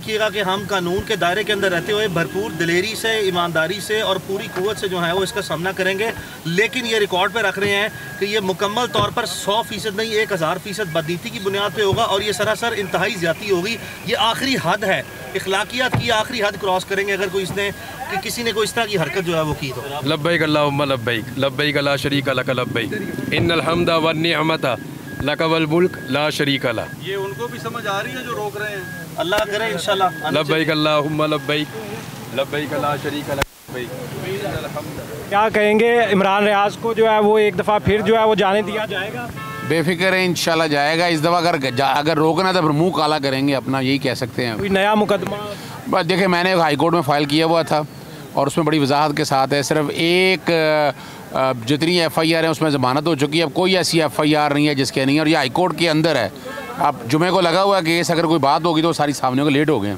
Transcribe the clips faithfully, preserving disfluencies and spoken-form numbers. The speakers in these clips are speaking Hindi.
देखिएगा कि हम कानून के दायरे के अंदर रहते हुए भरपूर दिलेरी से, ईमानदारी से और पूरी कुव्वत से जो है वो इसका सामना करेंगे। लेकिन ये रिकॉर्ड पे रख रहे हैं कि ये मुकम्मल तौर पर सौ फीसद नहीं, एक हज़ार फीसद बदनीति की बुनियाद पे होगा और ये सरासर इंतहाई ज़्यादती होगी। ये आखिरी हद है, इखलाकियात की आखिरी हद क्रॉस करेंगे अगर कोई इसने कि किसी ने कोई इस तरह की हरकत जो है वो की तो। लब्बैक अल्लाहुम्मा लब्बैक, लब्बैक ला शरीका लक लब्बैक, इन्नल हम्दा वन निअमता लक वल मुल्क ला शरीका ला। ये उनको भी समझ आ रही है जो रोक रहे हैं। अल्लाह करे इंशाल्लाह। लब्बैक अल्लाहुम्मा लब्बैक, लब्बैक ला शरीका लक लब्बैक। क्या कहेंगे इमरान रियाज को जो है वो एक दफ़ा फिर जो है वो जाने दिया जाएगा? बेफिक्र है, इंशाल्लाह जाएगा। इस दफ़ा अगर अगर रोकना तो फिर मुंह काला करेंगे अपना, यही कह सकते हैं। कोई नया मुकदमा? बस देखिए, मैंने हाई कोर्ट में फ़ाइल किया हुआ था और उसमें बड़ी वजाहत के साथ है। सिर्फ एक जितनी एफ़ आई आर है उसमें ज़मानत हो चुकी है। अब कोई ऐसी एफ़ आई आर नहीं है जिसके नहीं है और ये हाई कोर्ट के अंदर है। अब जुमे को लगा हुआ है केस, अगर कोई बात होगी तो सारी सामने होगी। लेट हो गए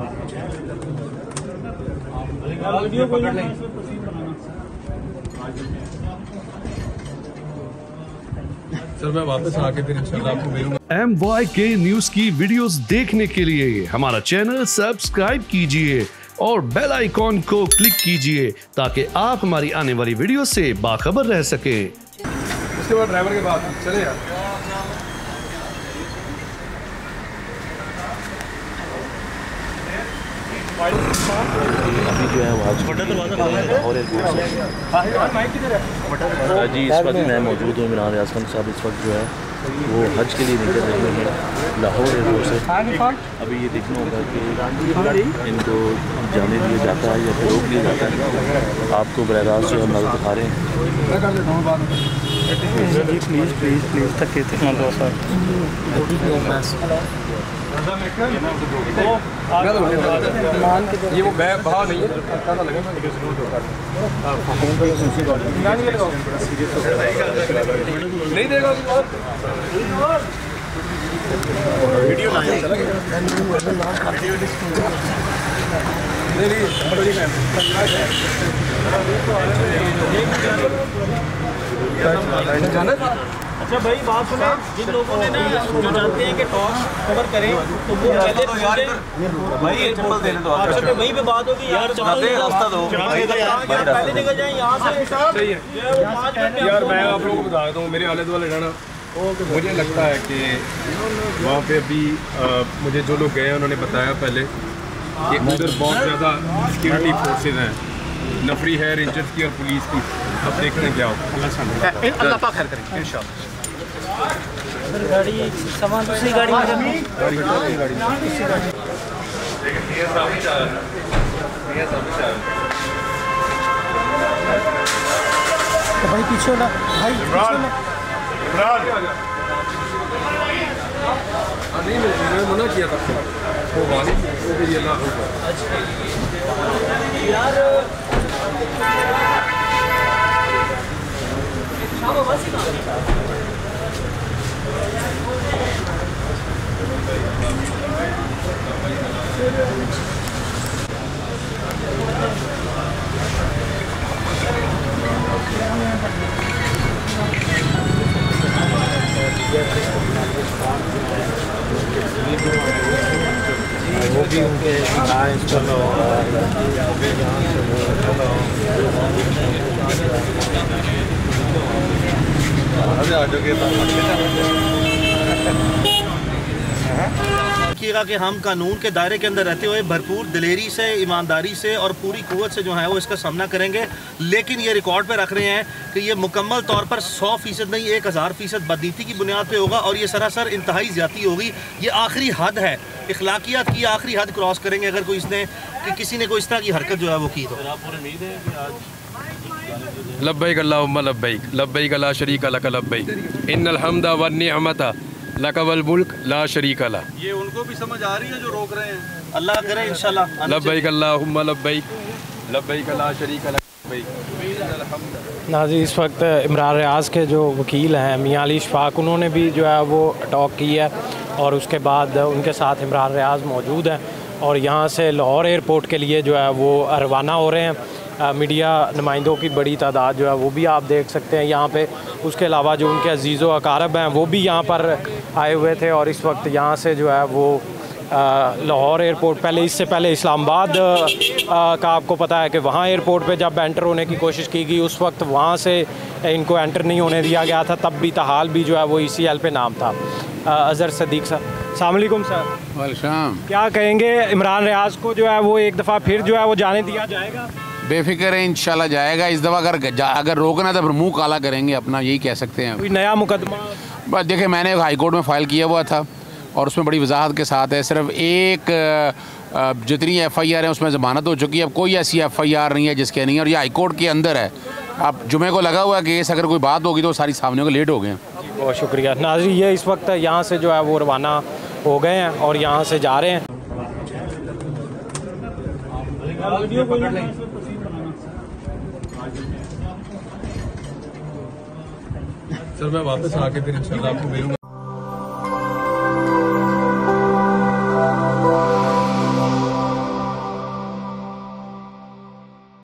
सर, मैं वापस आके फिर इंशाल्लाह आपको मिलूंगा। एम वाई के न्यूज की वीडियोस देखने के लिए हमारा चैनल सब्सक्राइब कीजिए और बेल आइकॉन को क्लिक कीजिए ताकि आप हमारी आने वाली वीडियो से बाखबर रह सके। उसके बाद ड्राइवर के बाद चले यार। अभी जो है वो लाहौर एयरपोर्ट से जी इस वक्त मैं मौजूद हूँ। इमरान रियाज खान साहब इस वक्त जो है वो हज के लिए निकल रहे हैं लाहौर एयरपोर्ट से। अभी ये देखना होगा कि इनको जाने दिया जाता है या फिर रोक दिया जाता है। आपको बराह रास्त जो है नजर दिखा रहे हैं। प्लीज़ प्लीज़ प्लीज़ थके थे ये वो बैग बाहर नहीं है। नहीं देगा वीडियो अच्छा भाई, बात सुने, जिन लोगों ने ना जो जानते हैं कि टॉक कवर करें तो वो पहले भाई चप्पल देने दो। आपसे वहीं पे बात होगी यार, रास्ता दो, पहले निकल जाए यहाँ से। सही है यार, मैं आप लोगों को बता देता हूँ, मेरे आले दुआले रहना। मुझे लगता है कि वहाँ पे अभी आ, मुझे जो लोग गए हैं उन्होंने बताया पहले कि उधर बहुत ज़्यादा सिक्योरिटी फोर्सेज हैं, नफरी है रेंजर्स की और पुलिस की। अब देखते हैं क्या होगा। अल्लाह पाक खैर करें इंशाल्लाह। गाड़ी सामान दूसरी गाड़ी में गाड़ी गाड़ी तो भाई पीछे वाला भाई इमरान नहीं, मैंने मना किया था वो वाली वो भी अल्लाह यार। वो भी उनके देखिएगा कि हम कानून के दायरे के अंदर रहते हुए भरपूर दिलेरी से, ईमानदारी से और पूरी कुव्वत से जो है वो इसका सामना करेंगे। लेकिन ये रिकॉर्ड पे रख रहे हैं कि ये मुकम्मल तौर पर सौ फीसद नहीं, एक हज़ार फीसद बदनीति की बुनियाद पे होगा और ये सरासर इंतहाई ज़्यादती होगी। ये आखिरी हद है, इखलाकियात की आखिरी हद क्रॉस करेंगे अगर कोई इसने कि किसी ने कोई इस तरह की हरकत जो है वो की तो। लब्बैक अल्लाहुम्मा लब्बैक, लब्बैक ला शरीका लक लब्बैक, इन्नल हम्दा वन निअमता लक वल मुल्क ला शरीका ला। ये उनको भी समझ आ रही है जो रोक रहे हैं। अल्लाह करे इंशाल्लाह। लब्बैक अल्लाहुम्मा लब्बैक, लब्बैक ला शरीका लक लब्बैक। नाज़रीन, इस वक्त इमरान रियाज के जो वकील हैं मियां अली इशफाक, उन्होंने भी जो है वो टॉक की है और उसके बाद उनके साथ इमरान रियाज मौजूद हैं और यहाँ से लाहौर एयरपोर्ट के लिए जो है वो रवाना हो रहे हैं। आ, मीडिया नुमाइंदों की बड़ी तादाद जो है वो भी आप देख सकते हैं यहाँ पे। उसके अलावा जो उनके अजीज़ व अकारब हैं वो भी यहाँ पर आए हुए थे और इस वक्त यहाँ से जो है वो लाहौर एयरपोर्ट, पहले इससे पहले इस्लामाबाद का आपको पता है कि वहाँ एयरपोर्ट पे जब एंटर होने की कोशिश की गई उस वक्त वहाँ से इनको एंटर नहीं होने दिया गया था, तब भी तहाल भी जो है वो ई सी एल पे नाम था। अज़हर सदीक सर, अस्सलाम वालेकुम सर। वालेकुम। क्या कहेंगे, इमरान रियाज को जो है वो एक दफ़ा फिर जो है वो जाने दिया जाएगा? बेफिक्र है, इंशाल्लाह जाएगा। इस दफ़ा अगर अगर रोकना तो फिर मुँह काला करेंगे अपना, यही कह सकते हैं। कोई नया मुकदमा? बस देखिए, मैंने हाई कोर्ट में फ़ाइल किया हुआ था और उसमें बड़ी वजाहत के साथ है। सिर्फ एक जितनी एफ़ आई आर है उसमें ज़मानत हो चुकी है। अब कोई ऐसी एफ़ आई आर नहीं है जिसके नहीं, और ये हाई कोर्ट के अंदर है। अब जुमे को लगा हुआ है केस, अगर कोई बात होगी तो सारी सामने को लेट हो गए। बहुत शुक्रिया नाज़रीन, ये इस वक्त यहाँ से जो है वो रवाना हो गए हैं और यहाँ से जा रहे हैं। सर मैं वापस आके फिर इंशाल्लाह आपको मिलूंगा।